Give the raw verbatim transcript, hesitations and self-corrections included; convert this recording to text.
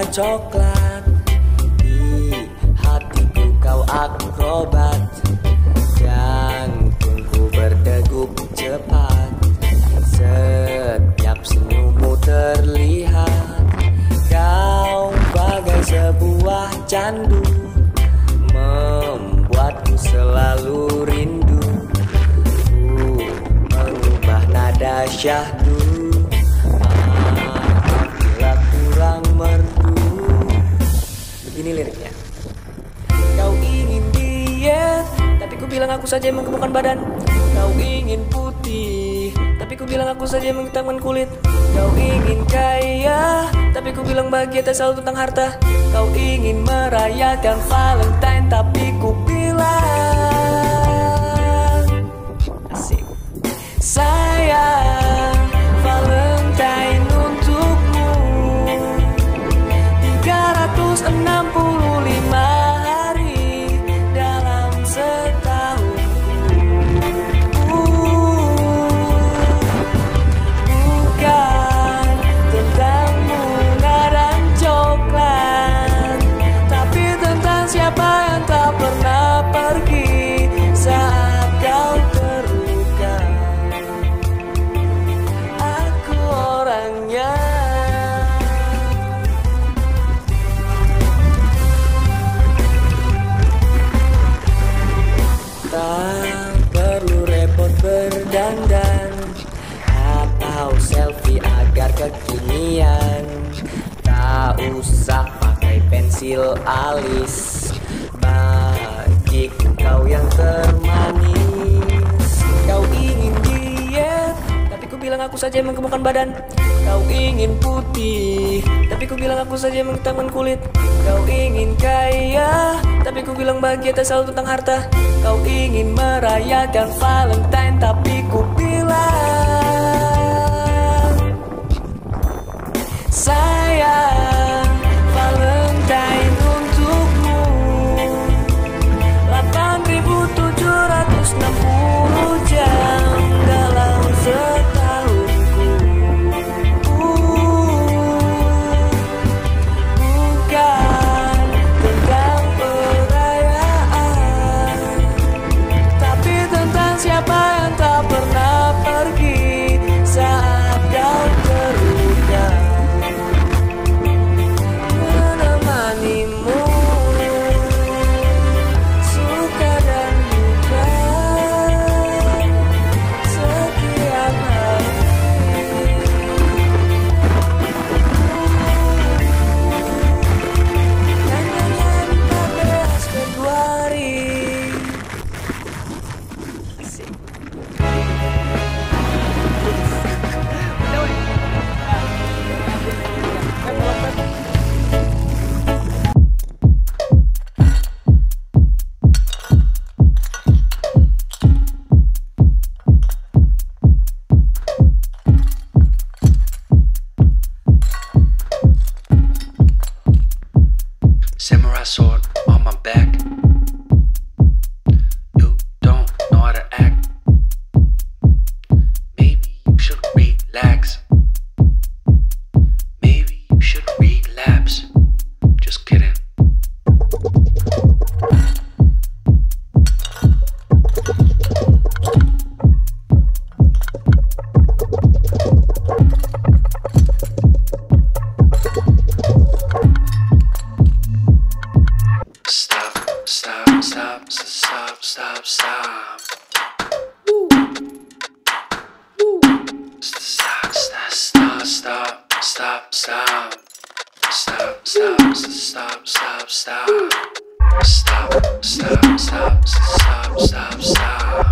coklat. Di hatiku kau akrobat, jantungku berdegup cepat. Setiap senyummu terlihat, kau bagai sebuah candu, membuatku selalu rindu. Ku mengubah nada syahdu, bila kurang merdu. Begini liriknya. Kau ingin diet, tapi ku bilang aku saja yang menggemukkan badan. Kau ingin putih, tapi ku bilang aku saja yang menghitamkan kulit. Kau ingin kaya, tapi ku bilang bahagia tak selalu tentang harta. Kau ingin merayakan Valentine, tapi ku bilang asik. Sayang, Valentine untukmu tiga ratus enam puluh lima hari dalam setahun. Bukan tentang bunga dan coklat, tapi tentang siapa yang tak pernah pergi saat kau terluka. Aku orangnya. Tak perlu repot berdandan atau selfie agar kekinian. Tak usah pakai pensil alis bagi kau yang termanis. Kau ingin diet, tapi ku bilang aku saja yang menggemukkan badan. Kau ingin putih, tapi ku bilang aku saja yang menghitamkan kulit. Kau ingin kaya, tapi ku bilang bahagia tak selalu tentang harta. Kau ingin merayakan Valentine, tapi ku bilang sayang, Valentine untukmu delapan ribu tujuh ratus enam puluh jam dalam setahunku. Bukan tentang perayaan, tapi tentang siapa yang tak pernah pergi saat kau terluka. Menemanimu suka dan duka setiap hari. Nyanyian empat belas Februari. Asik. Samurai sword on my back. You don't know how to act. Maybe you should relax. Maybe you should relapse. Just kidding. Stop, stop, stop, stop, stop, stop. Woo. Woo. Stop, stop, stop, stop, stop, stop. Stop, stop, stop, stop, stop. Stop, stop, stop, stop, stop, stop.